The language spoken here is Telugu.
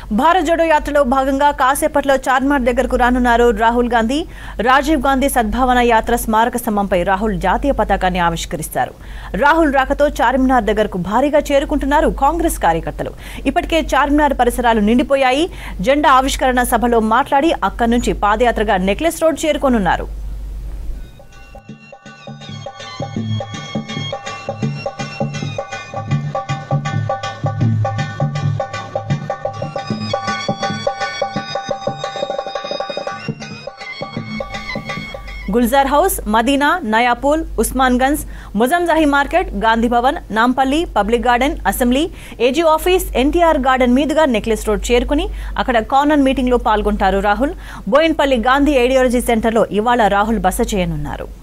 భారత్ జోడో యాత్రలో భాగంగా కాసేపట్లో చార్మినార్ దగ్గరకు రానున్నారు రాహుల్ గాంధీ. రాజీవ్ గాంధీ సద్భావన యాత్ర స్మారక స్తంభంపై రాహుల్ జాతీయ పతాకాన్ని ఆవిష్కరిస్తారు. రాహుల్ రాకతో చార్మినార్ దగ్గరకు భారీగా చేరుకుంటున్నారు కాంగ్రెస్ కార్యకర్తలు. ఇప్పటికే చార్మినార్ పరిసరాలు నిండిపోయాయి. జెండా ఆవిష్కరణ సభలో మాట్లాడి అక్కడి నుంచి పాదయాత్రగా నెక్లెస్ రోడ్ చేరుకోనున్నారు. Gulzar house, Madina, Nayapul, Osmangunj, Moazzam Jahi market, Gandhi Bhavan, Nampally, public garden, assembly, AG office, NTR garden मीदुगा नेक्लेस रोड చేరుకుని అక్కడ కార్నర్ మీటింగ్ లో పాల్గొంటారు రాహుల్. బోయిన్పల్లి గాంధీ ఐడియాలజీ సెంటర్ లో ఇవాళ రాహుల్ బస చేయనున్నారు.